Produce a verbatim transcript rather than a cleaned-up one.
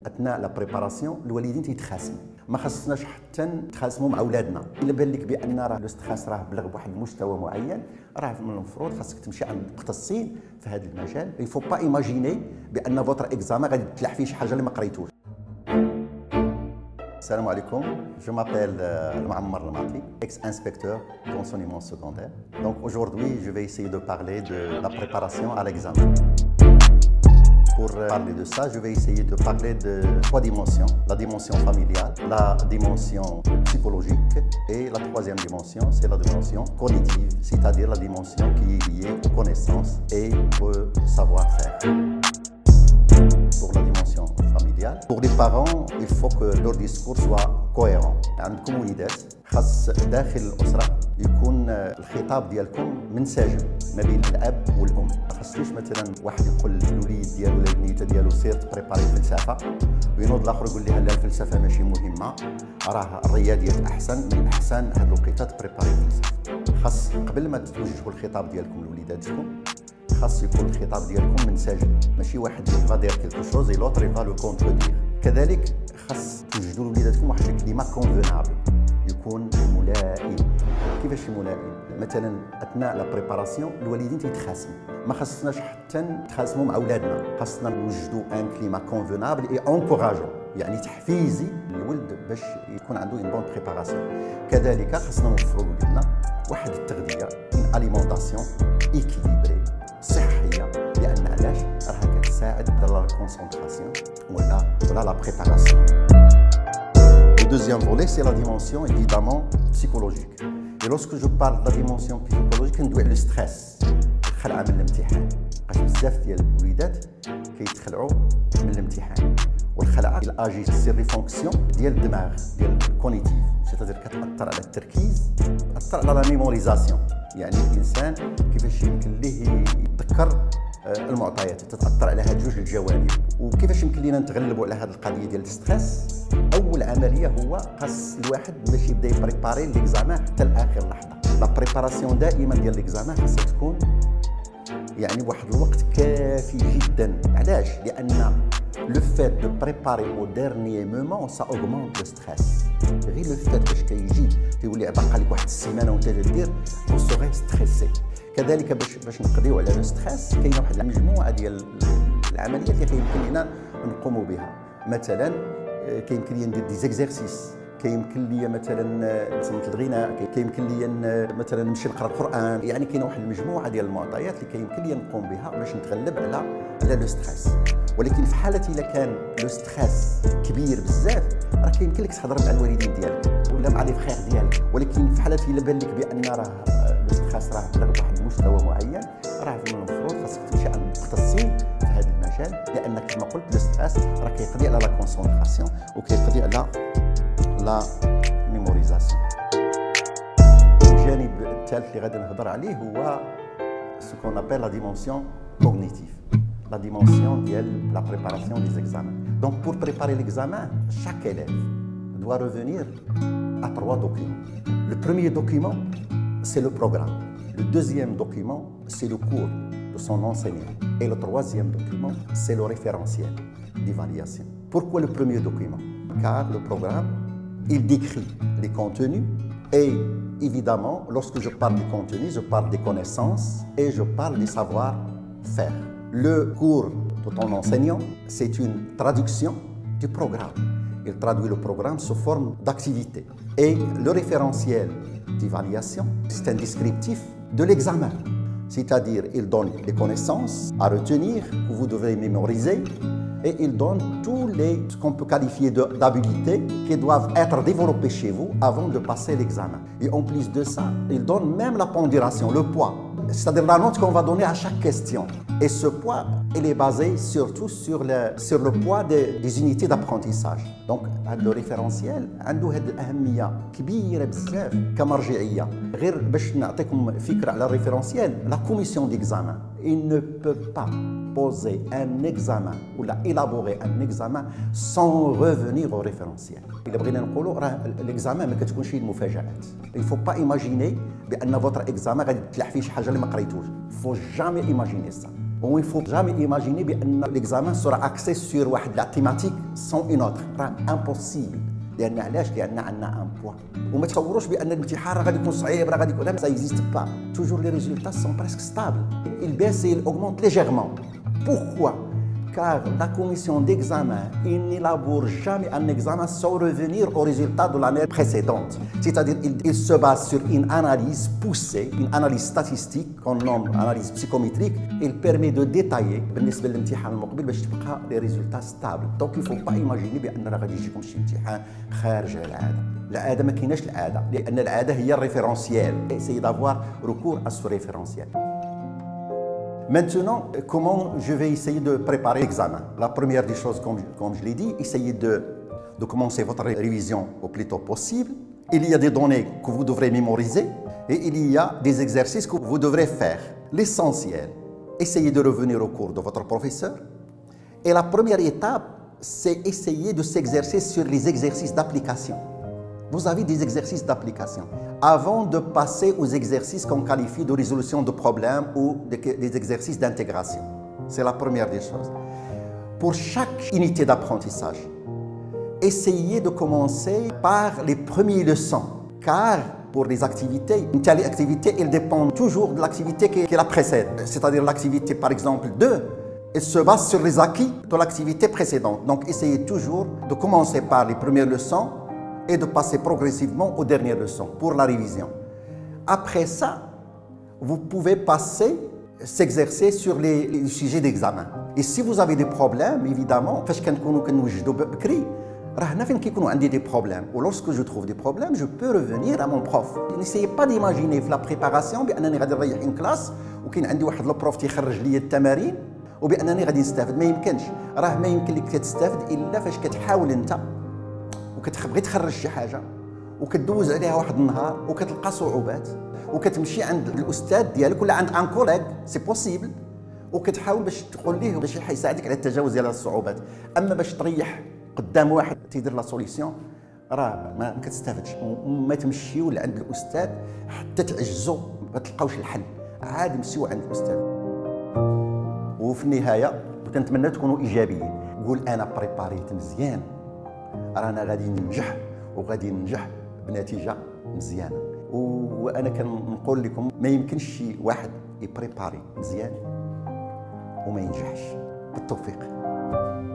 اثناء لا بريباراسيون الوالدين تيتخاصموا، ما خصناش حتى نتخاصموا مع اولادنا. الا بان لك بان راه لو ستريس راه بلغ بواحد المستوى معين، راه من المفروض خاصك تمشي عند مختصين في هذا المجال. il faut pas imaginer بان فوتر اكزامان غادي تلح فيه شي حاجه اللي ما قريتوش. السلام عليكم، je m'appelle Mouammar Lemati, ex-inspecteur d'enseignement secondaire. Donc aujourd'hui, je vais essayer de parler de la préparation à l'examen. Pour parler de ça, je vais essayer de parler de trois dimensions. La dimension familiale, la dimension psychologique et la troisième dimension, c'est la dimension cognitive, c'est-à-dire la dimension qui est liée aux connaissances et au savoir-faire. Pour la dimension familiale, pour les parents, il faut que leur discours soit cohérent. عندكم وليدات، خاص داخل الأسرة يكون الخطاب ديالكم منسجم ما بين الأب والأم. ما خاصنيش مثلا واحد يقول للوليد ديالو ولا البنيته ديالو سير تبريباري الفلسفة، وينوض الآخر يقول لها لا الفلسفة ماشي مهمة، راه الرياضيات أحسن، من الأحسن هاد الوقيته تبريباري الفلسفة. خاص قبل ما توجهوا الخطاب ديالكم لوليداتكم خاص يكون الخطاب ديالكم منسجم، ماشي واحد يفا دير كيلكو شوز اي لوتر يفا لو كونتردير. كذلك خاص توجدوا لوليداتكم واحد الكلمه كونفونابل، يكون ملائم. كيفاش ملائم؟ مثلا اثناء لا بريباراسيون الوالدين تيتخاصموا، ما خصناش حتى نتخاصموا مع اولادنا، خاصنا نوجدوا ان كليما كونفونابل اي انكوراجون، يعني تحفيزي للولد باش يكون عنده اون بون بريباراسيون. كذلك خاصنا نوفروا لولدنا واحد التغذيه، اون اليمونطاسيون ايكيليبري صحيه، لان علاش راها كتساعد على لا كونسونطراسيون ولا ولا لا بريباراسيون. Le deuxième volet, c'est la dimension évidemment psychologique. Et lorsque je parle de la dimension psychologique, ندوي على الستريس، الخلعه من الامتحان. بقاش بزاف ديال الوليدات كيتخلعوا من الامتحان، والخلعه الاجي سير لي فونكسيون ديال الدماغ ديال الكونيتيف، سيتادير كتاثر على التركيز، تاثر على لا ميموريزاسيون، يعني الانسان كيفاش يمكن ليه يتذكر المعطيات، تتاثر على هاد جوج الجوانب. وكيفاش يمكن لينا نتغلبوا على هذه القضيه ديال الستريس؟ اول عمليه هو خاص الواحد باش يبدا يبريباري ليكزامان حتى لاخر لحظه. لا بريباراسيون دائما ديال ليكزامان خاصها تكون يعني بواحد الوقت كافي جدا. علاش؟ لان لو فات دو بريباري او ديرنيي مومون سا اوغمونت لو ستريس. غير لو فات باش كيجي تيولي باقا لك واحد السيمانه وانت تدير او سوغي ستريسي. كذلك باش باش نقضيو على لو ستريس كاينه واحد المجموعه ديال العمليات اللي كيمكن لنا نقوموا بها. مثلا كيمكن لي ندير دي زيكزارسيس، كيمكن لي مثلا نصنت الغناء، كيمكن لي مثلا نمشي نقرا القران. يعني كاينه واحد المجموعه ديال المعطيات اللي كيمكن لي نقوم بها باش نتغلب على على لو ستريس. ولكن في حاله الا كان لو ستريس كبير بزاف، راه كيمكن لك تهضر مع الوالدين ديالك ولا مع لي فخير ديالك. ولكن في حاله الا بان لك بان راه لو ستريس راه بلغ بواحد المستوى معين، راه من المفروض خاصك تمشي عند مختصين في هذا المجال، لان كما قلت لو ستريس راه كيقضي على لا كونسونطراسيون وكيقضي على لا ميموريزاسيون. الجانب الثالث اللي غادي نهضر عليه هو ce qu'on appelle la dimension cognitive, la dimension de la préparation des examens. Donc pour préparer l'examen, chaque élève doit revenir à trois documents. Le premier document, c'est le programme. Le deuxième document, c'est le cours de son enseignant. Et le troisième document, c'est le référentiel d'évaluation. Pourquoi le premier document? Car le programme, il décrit les contenus et évidemment, lorsque je parle des contenus, je parle des connaissances et je parle des savoir-faire. Le cours de ton enseignant, c'est une traduction du programme. Il traduit le programme sous forme d'activité. Et le référentiel d'évaluation, c'est un descriptif de l'examen. C'est-à-dire, il donne les connaissances à retenir, que vous devez mémoriser, et il donne tous les, ce qu'on peut qualifier d'habilités qui doivent être développées chez vous avant de passer l'examen. Et en plus de ça, il donne même la pondération, le poids, c'est-à-dire la note qu'on va donner à chaque question. Et ce poids, il est basé surtout sur le, sur le poids des, des unités d'apprentissage. Donc, le référentiel عنده هذه الأهمية كبيرة بزاف كمرجعية. غير باش نعطيكم فكرة على الريفرنسيال، la commission d'examen, il ne peut pas poser un examen ou élaborer un examen sans revenir au référentiel. إلا بغينا نقولوا راه l'examen ما كتكونش شي مفاجآت. Il faut pas imaginer بأن votre examen غادي تلح فيه شي حاجة اللي ما قريتوش. Il faut jamais imaginer ça. و il faut jamais imaginer بان l'examen sera axé sur واحد لا thématique sans une autre. راه امبوسيبل. لان علاش؟ لان عندنا ان بوان. وما تصوروش بان الامتحان راه غادي يكون صعيب، راه غادي يكون لا سا اكزيست با. توجور لي ريزولتا سون بريسك ستابل. Il baisse et il augmente légèrement. Pourquoi? Car la commission d'examen n'élabore jamais un examen sans revenir au résultat de l'année précédente. C'est-à-dire qu'il il se base sur une analyse poussée, une analyse statistique qu'on nomme analyse psychométrique. Il permet de détailler بالنسبة للامتحان المقبل باش تبقى les résultats stables. Donc il ne faut pas imaginer بأن راه غادي يجيكم شي امتحان خارج العادة. العادة ما كايناش العادة، لأن العادة هي الريفيرونسيال. Essayez d'avoir recours à ce référentiel. Maintenant, comment je vais essayer de préparer l'examen? La première des choses, comme, comme je l'ai dit, essayez de, de commencer votre révision au plus tôt possible. Il y a des données que vous devrez mémoriser et il y a des exercices que vous devrez faire. L'essentiel, essayez de revenir au cours de votre professeur. Et la première étape, c'est essayer de s'exercer sur les exercices d'application. Vous avez des exercices d'application avant de passer aux exercices qu'on qualifie de résolution de problèmes ou des exercices d'intégration. C'est la première des choses. Pour chaque unité d'apprentissage, essayez de commencer par les premières leçons, car pour les activités, une telle activité, elle dépend toujours de l'activité qui, qui la précède. C'est-à-dire l'activité, par exemple, deux, elle se base sur les acquis de l'activité précédente. Donc, essayez toujours de commencer par les premières leçons et de passer progressivement aux dernières leçons pour la révision. Après ça, vous pouvez passer, s'exercer sur les, les sujets d'examen. Et si vous avez des problèmes, évidemment, parce que nous avons des problèmes. Ou lorsque je trouve des problèmes, je peux revenir à mon prof. N'essayez pas d'imaginer la préparation بأنني غادي نريح une classe وكاين عندي واحد البروف تيخرج لي التمارين وبأنني غادي نستافد. ما يمكنش. راه ما يمكن لك تستافد إلا فاش كتحاول أنت وكتبغي تخرج شي حاجه وكدوز عليها واحد النهار وكتلقى صعوبات وكتمشي عند الاستاذ ديالك ولا عند ان كوليغ سي بوسيبل وكتحاول باش تقول ليه باش يساعدك على التجاوز ديال الصعوبات. اما باش تريح قدام واحد تيدير لا سوليسيون راه ما كتستافدش. وما تمشيو لعند الاستاذ حتى تعجزوا ما تلقاوش الحل، عاد مشيو عند الاستاذ. وفي النهايه كنتمنى تكونوا ايجابيين. قول انا بريباريت مزيان، رانا غادي ننجح وغادي ننجح بنتيجه مزيانه. وانا كنقول لكم ما يمكنش شي واحد يبريباري مزيان وما ينجحش. بالتوفيق.